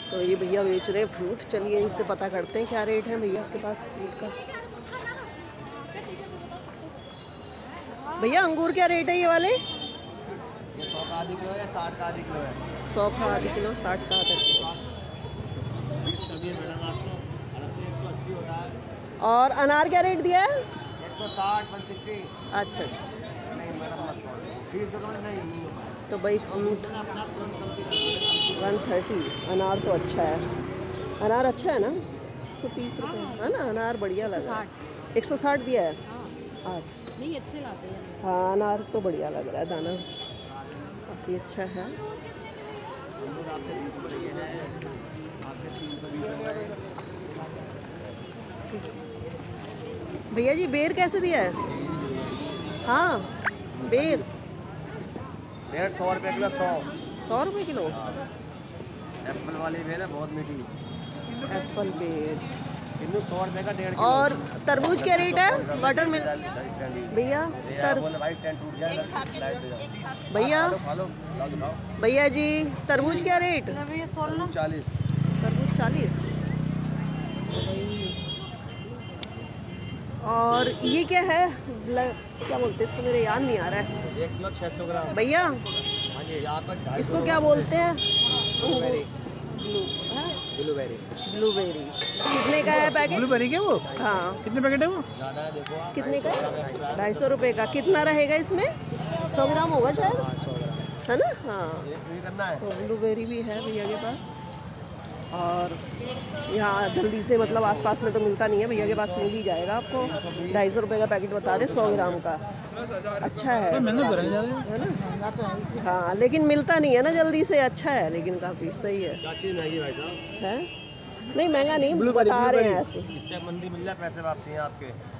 तो ये भैया बेच रहे हैं फ्रूट। चलिए इनसे पता करते हैं क्या रेट है भैया के पास फ्रूट का। भैया अंगूर क्या रेट है ये वाले? ये 100 का आधी किलो है, 60 का आधी किलो है। 100 का आधी किलो, 60 का आधा किलो। और अनार क्या रेट दिया है? 160, 160। अच्छा अच्छा। नहीं मैडम मत फीस दो नहीं हो पाएगा। तो भाई फ्रूट 130। अनार तो अच्छा है, अनार अच्छा है ना। 130 रुपये है ना, अनार बढ़िया लग रहा है। 160 दिया है। अच्छा नहीं अच्छे लाते हैं। हाँ अनार तो बढ़िया लग रहा है, दाना काफ़ी अच्छा है। भैया जी बेर कैसे दिया है? हाँ बेर 150 रुपये किलो। 100 रुपये किलो। एप्पल वाली बेर है बहुत मीठी। एप्पल बेर। 100 रुपये का 1.5 किलो। और तरबूज क्या रेट है? वाटर मिल भैया भैया भैया जी तरबूज क्या रेट? 40। तरबूज 40। और ये क्या है? क्या बोलते हैं इसको, मेरे याद नहीं आ रहा है। 1 किलो 600 ग्राम भैया हाँ जी। यहाँ पर इसको क्या बोलते हैं? ब्लूबेरी। ब्लूबेरी कितने का है पैकेट? ब्लूबेरी क्या वो? हाँ कितने पैकेट है वो? ज़्यादा है देखो आप। कितने का है? 250 रुपये का। कितना रहेगा इसमें? 100 ग्राम होगा शायद, 100 ग्राम है ना। हाँ ये करना है। तो ब्लूबेरी भी है भैया के पास। और यहाँ जल्दी से मतलब आसपास में तो मिलता नहीं है, भैया के पास मिल ही जाएगा आपको। 250 रुपये का पैकेट बता रहे, 100 ग्राम का। अच्छा है, महंगा है ना। हाँ लेकिन मिलता नहीं है ना जल्दी से। अच्छा है लेकिन काफ़ी सही है। क्या चीज़ महंगी भाई साहब? है नहीं महंगा नहीं, बता रहे हैं ऐसे। इससे मंदी मिल जाए पैसे वापसी हैं आपके।